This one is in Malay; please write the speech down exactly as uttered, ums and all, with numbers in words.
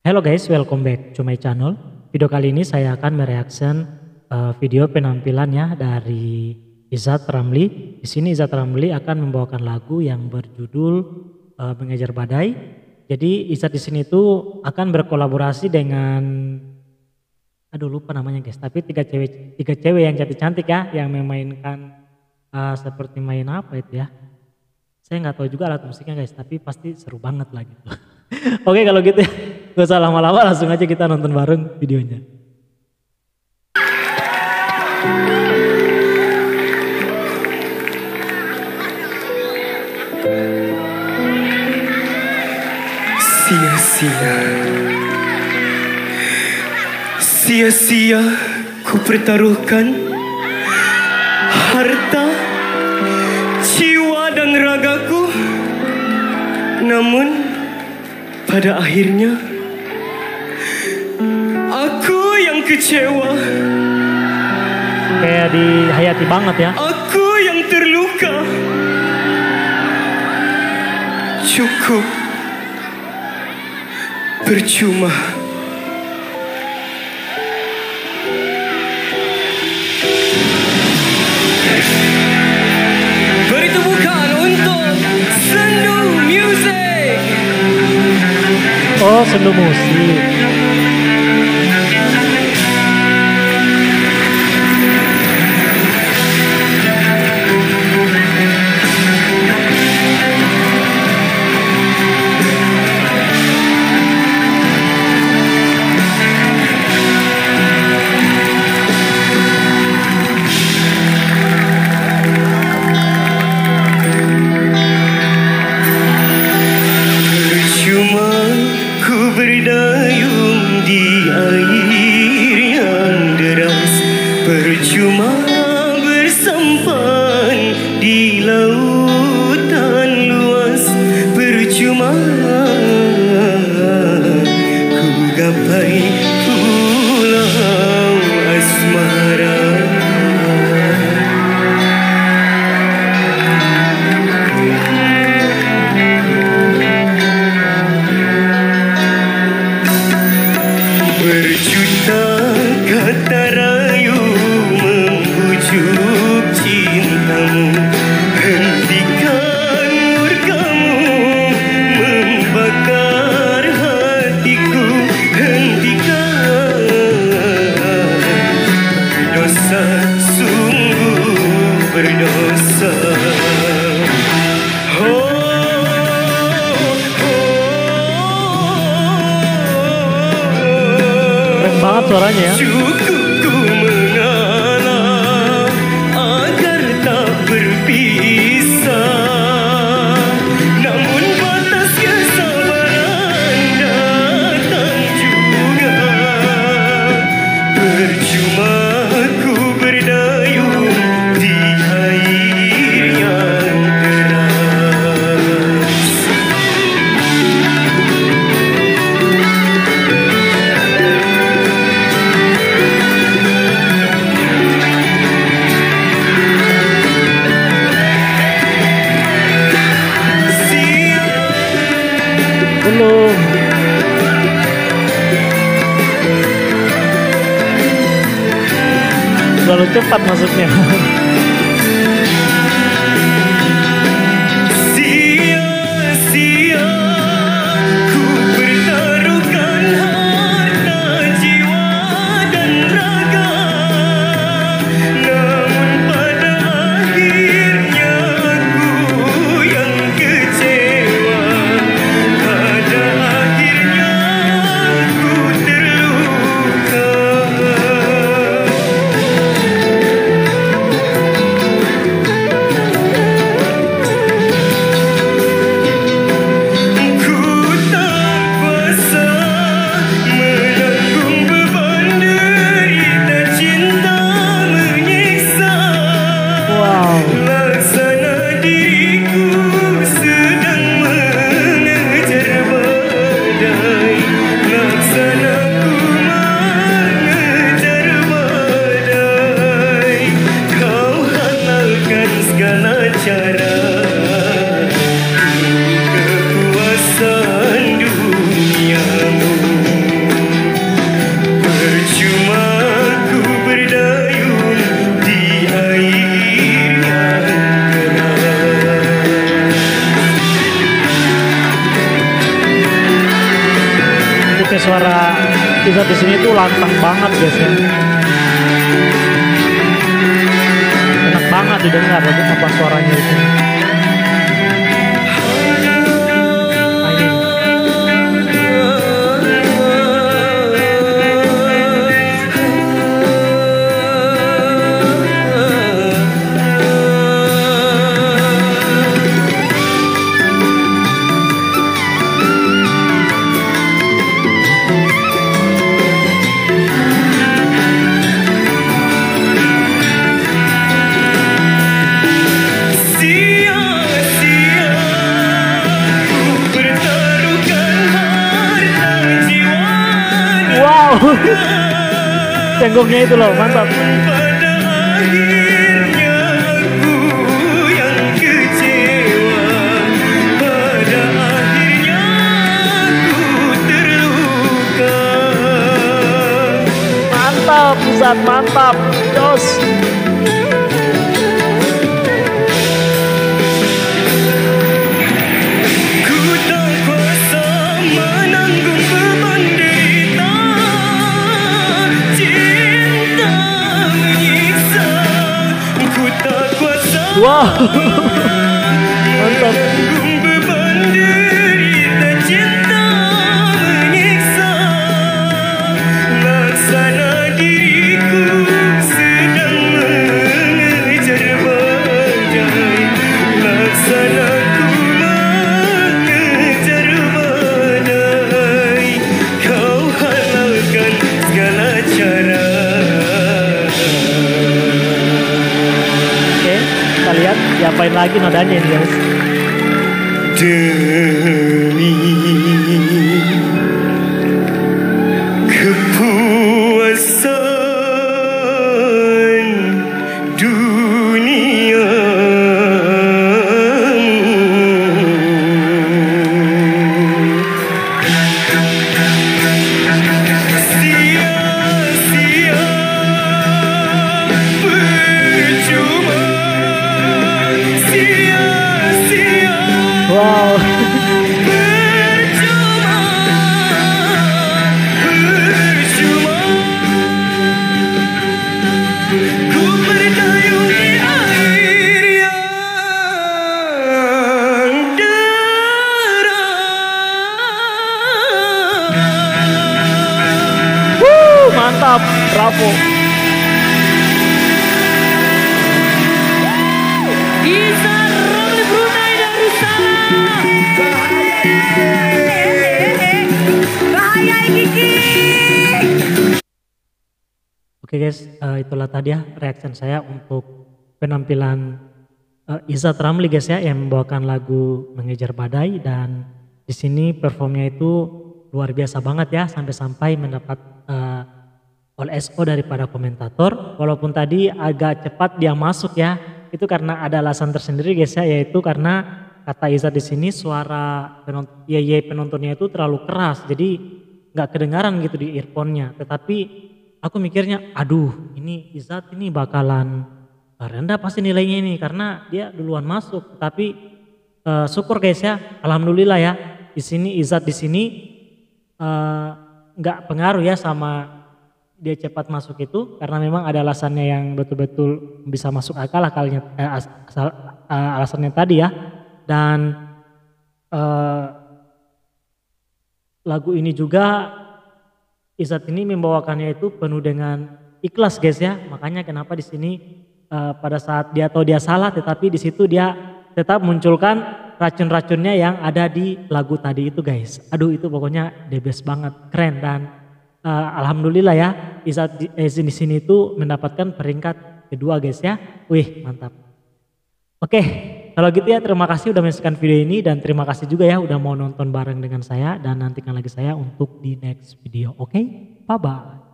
Hello guys, welcome back to my channel. Video kali ini saya akan mereaction uh, video penampilannya dari Izat Ramli. Di sini Izat Ramli akan membawakan lagu yang berjudul uh, Mengejar Badai. Jadi Izat di sini tuh akan berkolaborasi dengan, aduh lupa namanya guys, tapi tiga cewek tiga cewek yang cantik-cantik ya, yang memainkan uh, seperti main apa itu ya. Saya nggak tahu juga alat musiknya guys, tapi pasti seru banget lah gitu. Oke kalau gitu ya, gak usah lama-lama, langsung aja kita nonton bareng videonya. Sia-sia, sia-sia ku pertaruhkan harta, jiwa dan ragaku. Namun pada akhirnya aku yang kecewa. Kayak dihayati banget ya. Aku yang terluka. Cukup, percuma. Beri tepukan untuk Sendu Music. Oh, Sendu Musik. Berdayung di air yang deras, percuma bersampan di lautan luas, percuma ku gapai pulau asmara. Berjuta kata rayu membujuk cintamu, hentikan murkamu membakar hatiku, hentikan. Berdosa, sungguh berdosa. Oh, banget suaranya ya. Cukup ku mengalah agar tak berpisah, namun batas kesabaran datang juga. Percuma ku berdayung di air yang deras. Belum. Terlalu cepat masuknya. Sia-sia ku pertaruhkan harta, jiwa dan raga, namun pada akhirnya aku yang kecewa. Pada akhirnya aku terluka. suara Izat di sini tuh lantang banget guys ya. Enak banget didengar apa suaranya itu. Nah, ini. Sia-sia ku pertaruhkan harta jiwa Wow. Cenggongnya itu loh, mantap. pada akhirnya aku yang kecewa. Pada akhirnya aku terluka. Mantap, Izat, mantap. Jos. Ku tak kuasa menanggung beban derita. Cinta menyiksa. Ku tak kuasa Wow. Mantap. menanggung beban derita. Cinta menyiksa. Laksana diriku sedang mengejar badai. Laksana ku mengejar badai. Kau halalkan segala cara. Oke, kita lihat diapain lagi nadanya ini guys. Demi kepuasan dunia. Sia-sia percuma. Sia-sia Wow. percuma. Percuma. Ku berdayung di air yang deras. Wuh, mantap. Bravo. Izat Ramli Brunei Darussalam. Bahaya Kiki. Oke guys, eh, itulah tadi ya reaction saya untuk penampilan eh, Izat Ramli guys ya yang membawakan lagu Mengejar Badai, dan di sini performnya itu luar biasa banget ya, sampai-sampai mendapat eh, all S O daripada komentator. Walaupun tadi agak cepat dia masuk ya, itu karena ada alasan tersendiri guys ya, yaitu karena kata Izat di sini suara penonton, Y Y penontonnya itu terlalu keras, jadi nggak kedengaran gitu di earphone-nya. Tetapi aku mikirnya, aduh ini Izat ini bakalan rendah pasti nilainya ini karena dia duluan masuk. Tapi eh, syukur guys ya, alhamdulillah ya, di sini Izat di sini eh, nggak pengaruh ya sama dia cepat masuk itu, karena memang ada alasannya yang betul-betul bisa masuk akal akalnya, eh, as- asal- eh, alasannya tadi ya. Dan eh, lagu ini juga Izat ini membawakannya itu penuh dengan ikhlas guys ya. Makanya kenapa di sini eh, pada saat dia tahu dia salah, tetapi di situ dia tetap munculkan racun-racunnya yang ada di lagu tadi itu guys. Aduh itu pokoknya the best banget, keren. Dan eh, alhamdulillah ya Izat di, eh, di sini itu mendapatkan peringkat kedua guys ya. Wih mantap. Oke, kalau gitu ya terima kasih udah menyaksikan video ini, dan terima kasih juga ya udah mau nonton bareng dengan saya, dan nantikan lagi saya untuk di next video. Oke, bye bye.